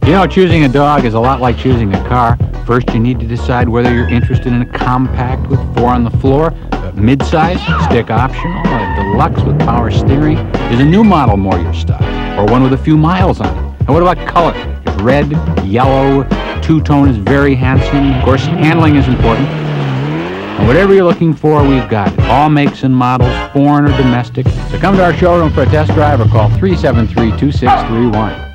You know, choosing a dog is a lot like choosing a car. First, you need to decide whether you're interested in a compact with 4 on the floor, a mid-size, stick optional, a deluxe with power steering. Is a new model more your style, or one with a few miles on it? And what about color? Red, yellow, two-tone is very handsome. Of course, handling is important. And whatever you're looking for, we've got it. All makes and models, foreign or domestic. So come to our showroom for a test drive or call 373-2631.